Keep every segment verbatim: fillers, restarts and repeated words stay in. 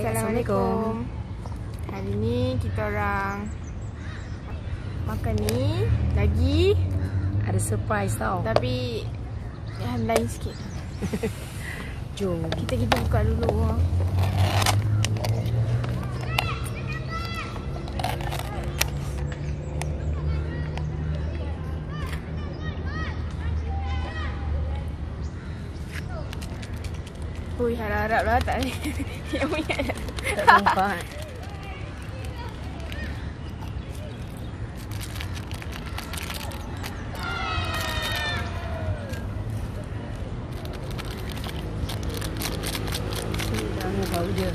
Assalamualaikum. Hari ni kita orang makan ni lagi. Ada surprise tau. Tapi yang lain sikit. Jom. Kita kita buka dulu. Ui, harap-harap lah tak ni. Yang punya dah. Tak nampak. Jangan bau dia.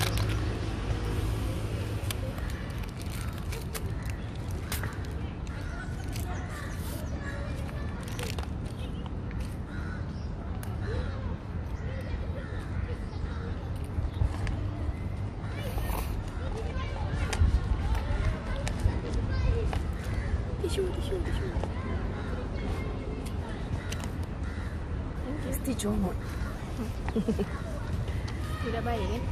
Tisu, tisu, tisu. Mesti comot. Sudah baik kan?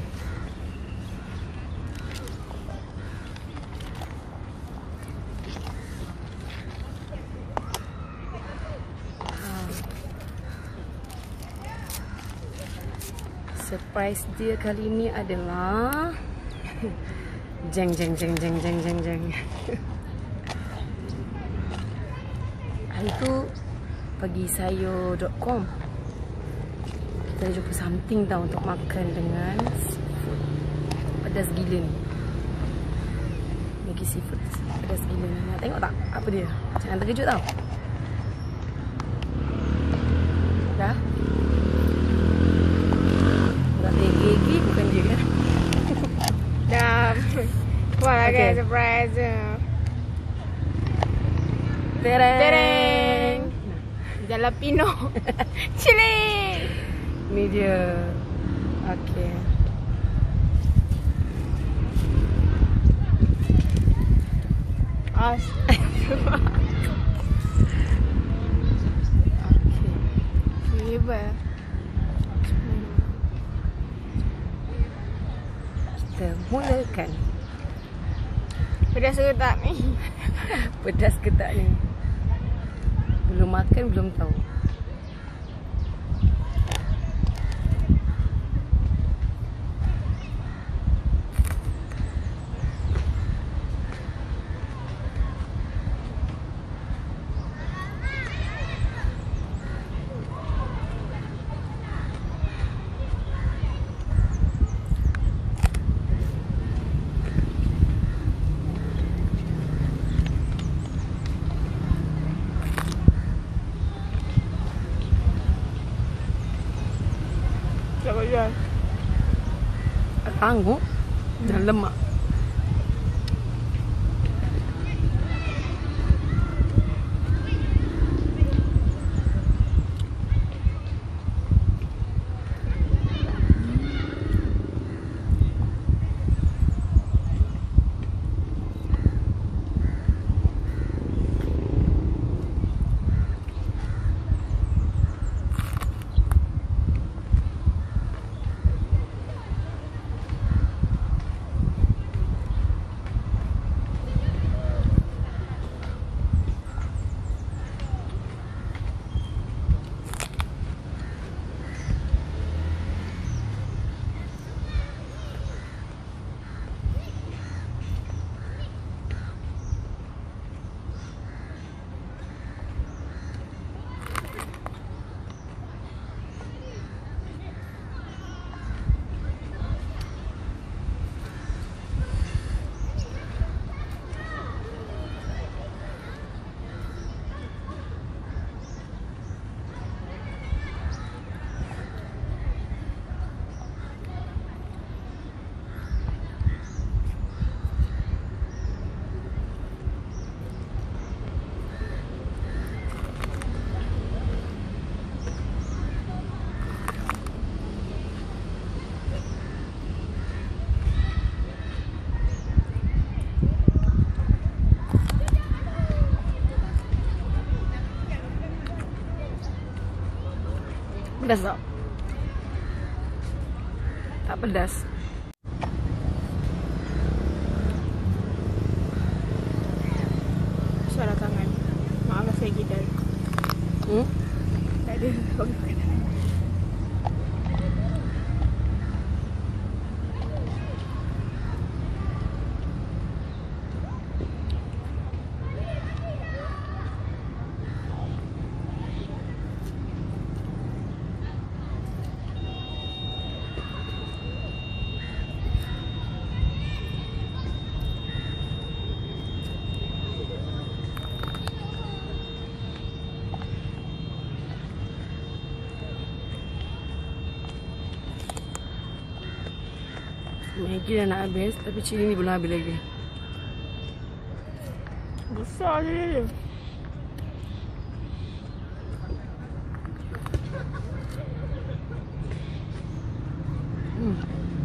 Surprise dia kali ni adalah jeng jeng jeng jeng jeng jeng jeng. Hari tu pergi sayur dot com. Kita dah jumpa something tau untuk makan dengan seafood. Pedas gila ni. Lagi seafood pedas gila ni. Nak tengok tak apa dia? Jangan terkejut tau. Dah? Nak gigi bukan dia kan? Dah. Wah, Okay. okay. Surprise. Tereng! Tereng. Jalapeno. Chili. Ni dia. Okay. As. Okay. Hebat. Kita mulakan. Pedas ke tak ni? Pedas ke tak ni? Belum makan, belum tahu. Tak boleh. Tangguh dan lemak. Pedas tak? Tak pedas. Maggi dah nak habis, tapi cili ni belum habis lagi. Besar je dia. Hmm.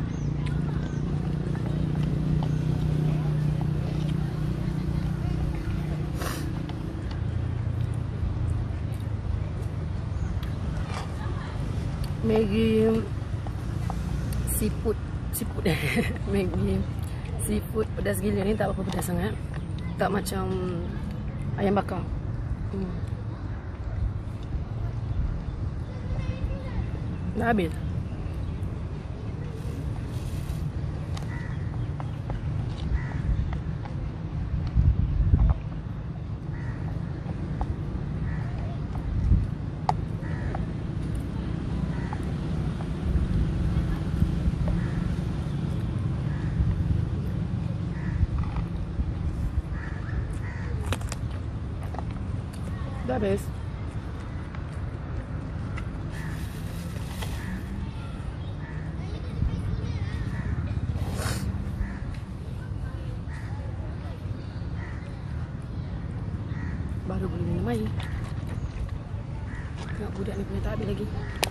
Maggi seafood seafood Maggi seafood pedas gila ni tak apa pedas sangat. Tak macam ayam bakar. Hmm. Dah habis. Dah habis. Baru boleh minum air. Tengok budak ni punya tak habis lagi.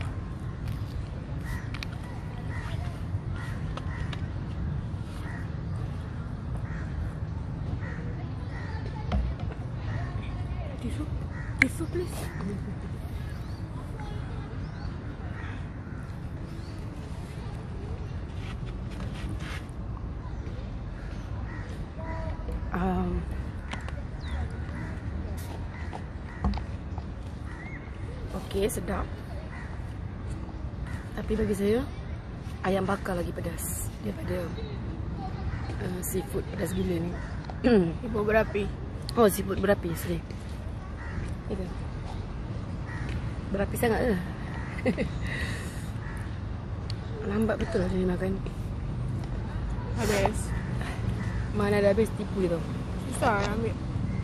Tisu. Tisu please. Um, Okey, sedap. Tapi bagi saya ayam bakar lagi pedas daripada uh, seafood pedas gila ni. Ibu berapi. Oh, seafood berapi, sorry. Itu. Berapi sangat ke? Lambat betul lah dia makan. Habis. Mana dah habis tipu dia tau. Susah nak ambil.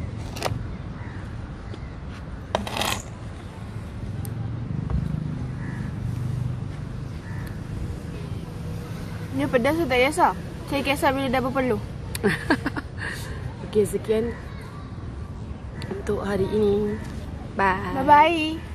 Dia pedas tu tak kisah. Saya kisah bila dah berpeluh. Okey, sekian untuk hari ini. Bye. Bye-bye.